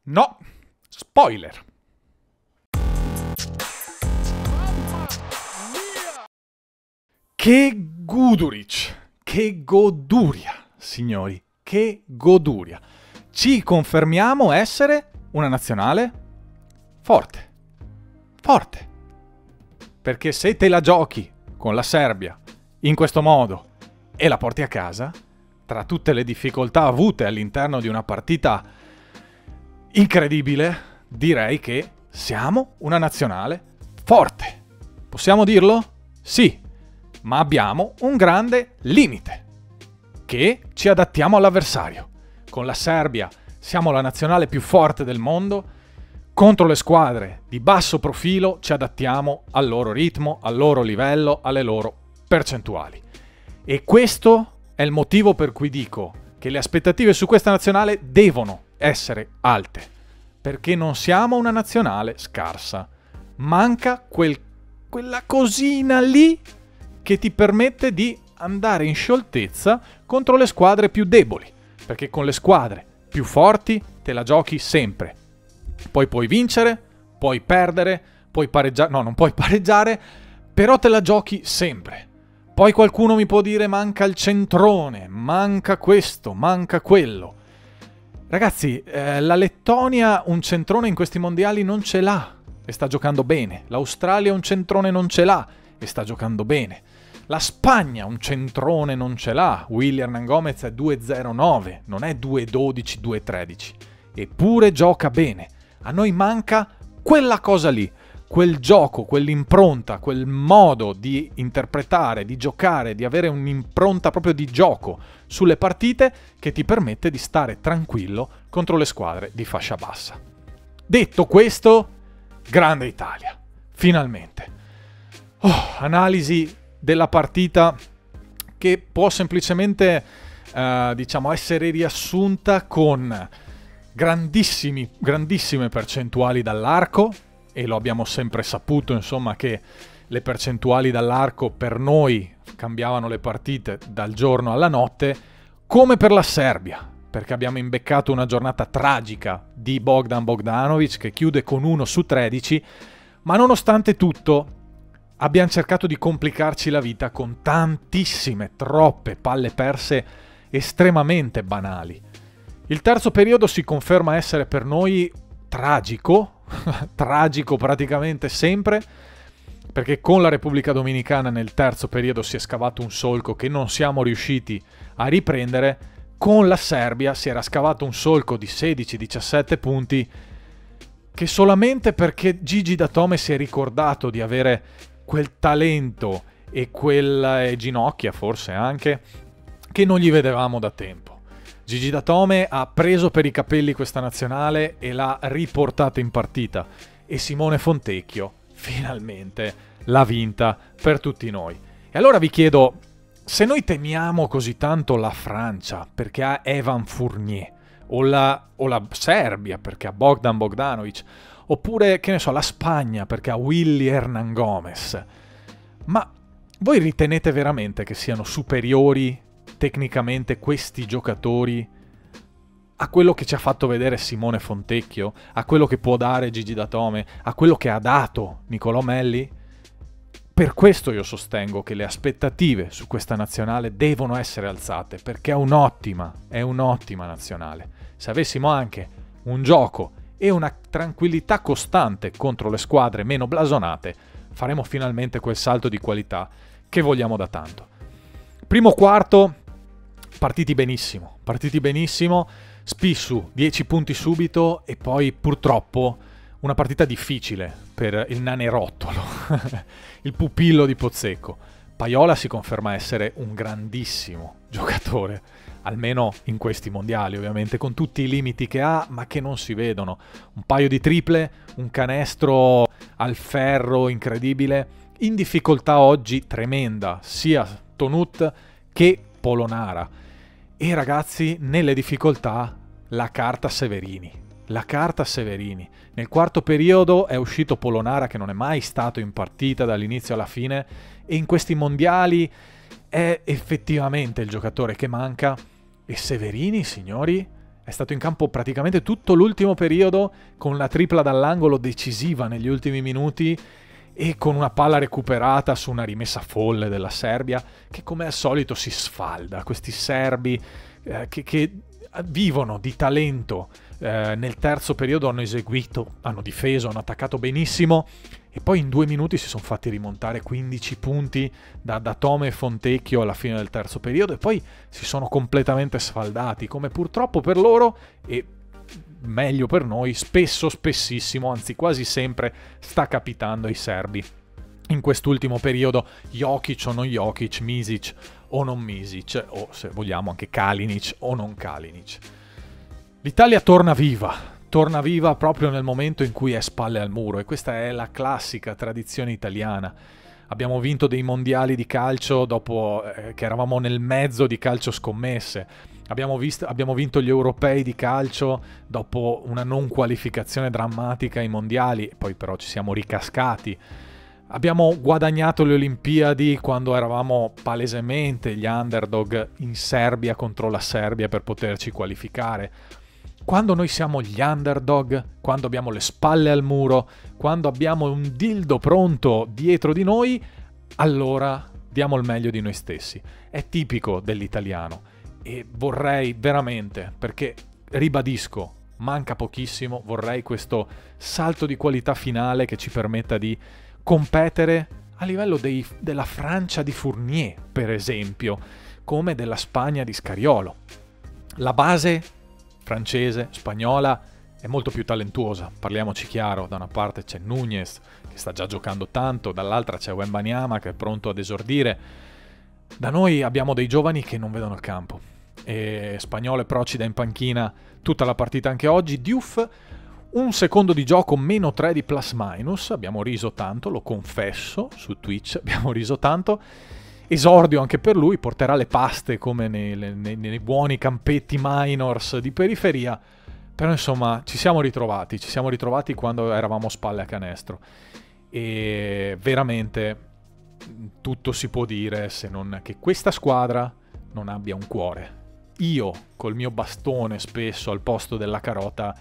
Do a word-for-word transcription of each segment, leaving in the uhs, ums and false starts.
No, spoiler. Che Guduric, che goduria, signori, che goduria. Ci confermiamo essere una nazionale forte, forte. Perché se te la giochi con la Serbia in questo modo e la porti a casa, tra tutte le difficoltà avute all'interno di una partita incredibile, direi che siamo una nazionale forte. Possiamo dirlo? Sì, ma abbiamo un grande limite, che ci adattiamo all'avversario. Con la Serbia siamo la nazionale più forte del mondo, contro le squadre di basso profilo ci adattiamo al loro ritmo, al loro livello, alle loro percentuali. E questo è il motivo per cui dico che le aspettative su questa nazionale devono essere alte, perché non siamo una nazionale scarsa. Manca quel, quella cosina lì che ti permette di andare in scioltezza contro le squadre più deboli, perché con le squadre più forti te la giochi sempre. Poi puoi vincere, puoi perdere, puoi pareggiare, no, non puoi pareggiare, però te la giochi sempre. Poi qualcuno mi può dire manca il centrone, manca questo, manca quello. Ragazzi, eh, la Lettonia un centrone in questi mondiali non ce l'ha e sta giocando bene. L'Australia un centrone non ce l'ha e sta giocando bene. La Spagna un centrone non ce l'ha. Willy Hernán Gómez è due zero nove, non è due dodici, due tredici. Eppure gioca bene. A noi manca quella cosa lì, quel gioco, quell'impronta, quel modo di interpretare, di giocare, di avere un'impronta proprio di gioco sulle partite che ti permette di stare tranquillo contro le squadre di fascia bassa. Detto questo, grande Italia, finalmente. Oh, analisi della partita che può semplicemente, eh, diciamo, essere riassunta con grandissimi, grandissime percentuali dall'arco, e lo abbiamo sempre saputo, insomma, che le percentuali dall'arco per noi cambiavano le partite dal giorno alla notte, come per la Serbia, perché abbiamo imbeccato una giornata tragica di Bogdan Bogdanovic che chiude con uno su tredici, ma nonostante tutto abbiamo cercato di complicarci la vita con tantissime, troppe palle perse estremamente banali. Il terzo periodo si conferma essere per noi tragico, tragico praticamente sempre, perché con la Repubblica Dominicana nel terzo periodo si è scavato un solco che non siamo riusciti a riprendere, con la Serbia si era scavato un solco di sedici diciassette punti che solamente perché Gigi Datome si è ricordato di avere quel talento e quelle ginocchia forse anche che non gli vedevamo da tempo. Gigi Datome ha preso per i capelli questa nazionale e l'ha riportata in partita, e Simone Fontecchio finalmente l'ha vinta per tutti noi. E allora vi chiedo, se noi temiamo così tanto la Francia perché ha Evan Fournier, o la, o la Serbia perché ha Bogdan Bogdanovic, oppure, che ne so, la Spagna perché ha Willy Hernán Gómez, ma voi ritenete veramente che siano superiori tecnicamente questi giocatori a quello che ci ha fatto vedere Simone Fontecchio, a quello che può dare Gigi Datome, a quello che ha dato Nicolò Melli? Per questo io sostengo che le aspettative su questa nazionale devono essere alzate, perché è un'ottima, è un'ottima nazionale. Se avessimo anche un gioco e una tranquillità costante contro le squadre meno blasonate, faremo finalmente quel salto di qualità che vogliamo da tanto. Primo quarto, partiti benissimo, partiti benissimo, Spissu, dieci punti subito, e poi purtroppo una partita difficile per il nanerottolo, il pupillo di Pozzecco. Paiola si conferma essere un grandissimo giocatore, almeno in questi mondiali ovviamente, con tutti i limiti che ha, ma che non si vedono. Un paio di triple, un canestro al ferro incredibile, in difficoltà oggi tremenda, sia Tonut che Polonara. E ragazzi, nelle difficoltà, la carta Severini. La carta Severini. Nel quarto periodo è uscito Polonara, che non è mai stato in partita dall'inizio alla fine, e in questi mondiali è effettivamente il giocatore che manca. E Severini, signori, è stato in campo praticamente tutto l'ultimo periodo, con la tripla dall'angolo decisiva negli ultimi minuti e con una palla recuperata su una rimessa folle della Serbia, che come al solito si sfalda. Questi serbi eh, che, che vivono di talento, eh, nel terzo periodo hanno eseguito, hanno difeso, hanno attaccato benissimo, e poi in due minuti si sono fatti rimontare quindici punti da, da Tome e Fontecchio alla fine del terzo periodo, e poi si sono completamente sfaldati, come purtroppo per loro e meglio per noi, spesso, spessissimo, anzi quasi sempre sta capitando ai serbi. In quest'ultimo periodo, Jokic o non Jokic, Misic o non Misic, o se vogliamo anche Kalinic o non Kalinic. L'Italia torna viva, torna viva proprio nel momento in cui è spalle al muro, e questa è la classica tradizione italiana. Abbiamo vinto dei mondiali di calcio dopo eh, che eravamo nel mezzo di calcio scommesse. Abbiamo, visto, abbiamo vinto gli europei di calcio dopo una non qualificazione drammatica ai mondiali, poi però ci siamo ricascati. Abbiamo guadagnato le Olimpiadi quando eravamo palesemente gli underdog in Serbia contro la Serbia per poterci qualificare. Quando noi siamo gli underdog, quando abbiamo le spalle al muro, quando abbiamo un dildo pronto dietro di noi, allora diamo il meglio di noi stessi. È tipico dell'italiano. E vorrei veramente, perché ribadisco, manca pochissimo, vorrei questo salto di qualità finale che ci permetta di competere a livello dei, della Francia di Fournier, per esempio, come della Spagna di Scariolo. La base francese, spagnola, è molto più talentuosa, parliamoci chiaro. Da una parte c'è Núñez, che sta già giocando tanto, dall'altra c'è Wembanyama, che è pronto ad esordire. Da noi abbiamo dei giovani che non vedono il campo. E Spagnolo e Procida in panchina tutta la partita anche oggi. Diouf un secondo di gioco meno tre di plus minus, abbiamo riso tanto, lo confesso, su Twitch abbiamo riso tanto. Esordio anche per lui, porterà le paste come nei, nei, nei buoni campetti minors di periferia, però insomma ci siamo ritrovati, ci siamo ritrovati quando eravamo spalle a canestro, e veramente tutto si può dire se non che questa squadra non abbia un cuore. Io, col mio bastone spesso al posto della carota,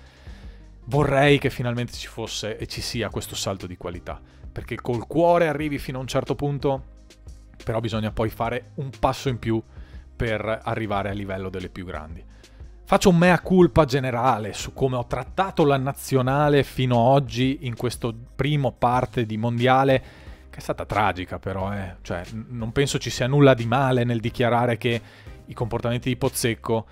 vorrei che finalmente ci fosse e ci sia questo salto di qualità, perché col cuore arrivi fino a un certo punto, però bisogna poi fare un passo in più per arrivare a livello delle più grandi. Faccio un mea culpa generale su come ho trattato la nazionale fino ad oggi in questo primo parte di mondiale, che è stata tragica però, eh. Cioè, non penso ci sia nulla di male nel dichiarare che i comportamenti di Pozzecco,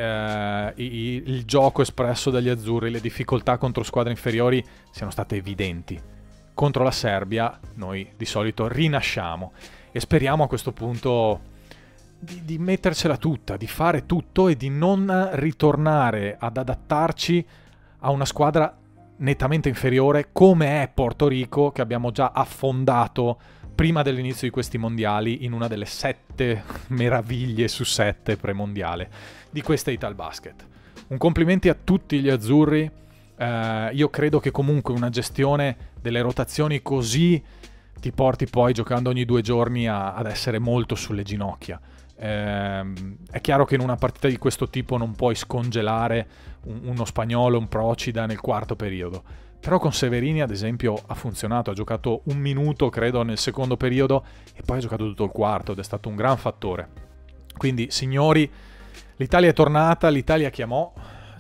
eh, i, il gioco espresso dagli azzurri, le difficoltà contro squadre inferiori siano state evidenti. Contro la Serbia noi di solito rinasciamo e speriamo a questo punto di, di mettercela tutta, di fare tutto e di non ritornare ad adattarci a una squadra nettamente inferiore come è Porto Rico, che abbiamo già affondato prima dell'inizio di questi mondiali in una delle sette meraviglie su sette premondiale di questa Italbasket. Un complimenti a tutti gli azzurri. Eh, io credo che comunque una gestione delle rotazioni così ti porti poi, giocando ogni due giorni, a, ad essere molto sulle ginocchia. Eh, è chiaro che in una partita di questo tipo non puoi scongelare un, uno spagnolo, un Procida nel quarto periodo, però con Severini ad esempio ha funzionato, ha giocato un minuto credo nel secondo periodo e poi ha giocato tutto il quarto ed è stato un gran fattore. Quindi signori, l'Italia è tornata, l'Italia chiamò,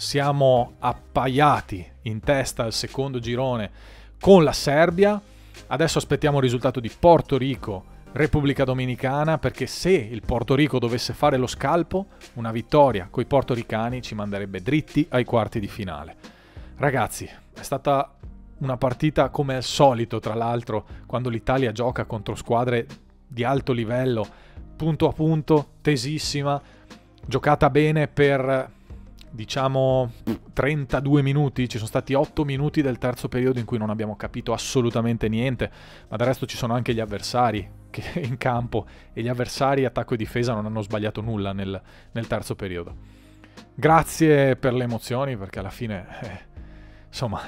siamo appaiati in testa al secondo girone con la Serbia. Adesso aspettiamo il risultato di Porto Rico, Repubblica Dominicana, perché se il Porto Rico dovesse fare lo scalpo, una vittoria coi portoricani ci manderebbe dritti ai quarti di finale. Ragazzi, è stata una partita come al solito, tra l'altro, quando l'Italia gioca contro squadre di alto livello, punto a punto, tesissima, giocata bene per, diciamo, trentadue minuti. Ci sono stati otto minuti del terzo periodo in cui non abbiamo capito assolutamente niente, ma del resto ci sono anche gli avversari che in campo, e gli avversari attacco e difesa non hanno sbagliato nulla nel, nel terzo periodo. Grazie per le emozioni, perché alla fine eh, insomma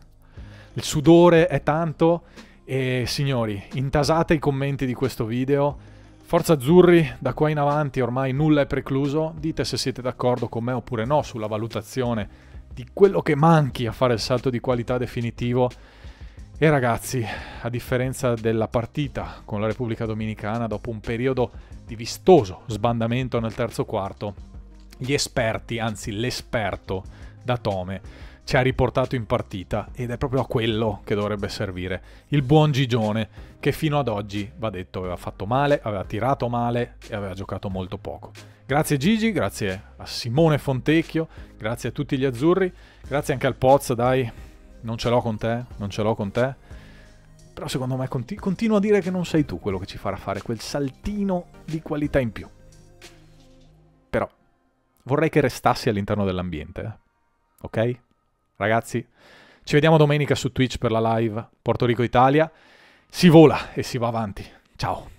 il sudore è tanto. E signori, intasate i commenti di questo video, Forza Azzurri, da qua in avanti ormai nulla è precluso, dite se siete d'accordo con me oppure no sulla valutazione di quello che manchi a fare il salto di qualità definitivo. E ragazzi, a differenza della partita con la Repubblica Dominicana, dopo un periodo di vistoso sbandamento nel terzo quarto, gli esperti, anzi l'esperto Datome, ci ha riportato in partita ed è proprio a quello che dovrebbe servire. Il buon Gigione, che fino ad oggi, va detto, aveva fatto male, aveva tirato male e aveva giocato molto poco. Grazie Gigi, grazie a Simone Fontecchio, grazie a tutti gli azzurri, grazie anche al Poz, dai, non ce l'ho con te, non ce l'ho con te. Però secondo me conti- continuo a dire che non sei tu quello che ci farà fare quel saltino di qualità in più. Però vorrei che restassi all'interno dell'ambiente, eh? Ok? Ragazzi, ci vediamo domenica su Twitch per la live Porto Rico Italia. Si vola e si va avanti. Ciao!